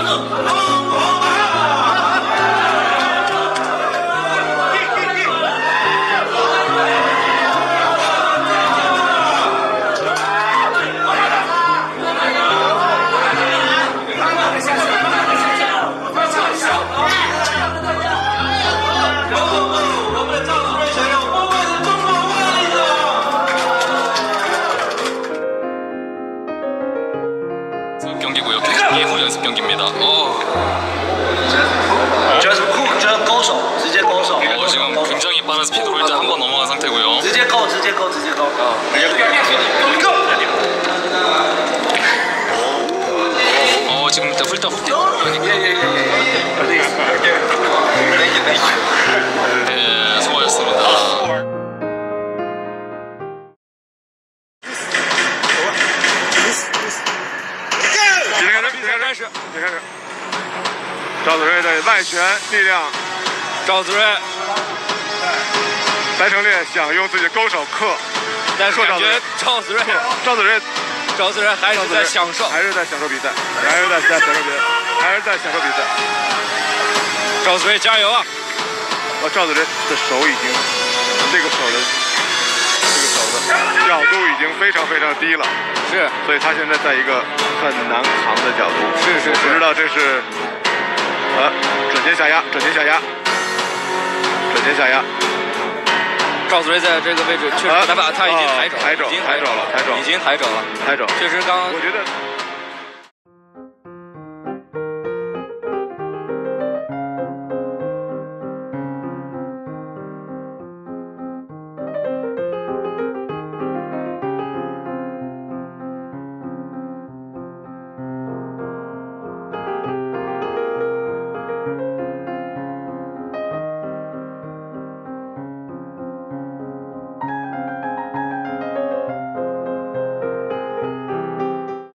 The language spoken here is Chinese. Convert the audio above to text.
경기고요. 예후 연습 경기입니다. 这勾手，直接勾手。 지금 굉장히 빠른 스피드로 일단 한 번 넘어간 상태고요. 直接勾，直接勾，直接勾。 지금 일단 훌떡 네, 수고하셨습니다. 开始。赵子睿的外拳力量， 赵子睿， 白成烈想用自己的勾手克， 但是感觉赵子睿还是在享受， 还是在享受比赛，还是在享受比赛。 赵子睿加油啊！ 赵子睿的手已经，这个手的角度已经非常低了， 是， 所以他现在在一个很难扛的角度。 是， 不知道这是转肩下压。 赵子睿在这个位置确实，他已经抬肘了， 抬肘了。 确实刚。 我觉得。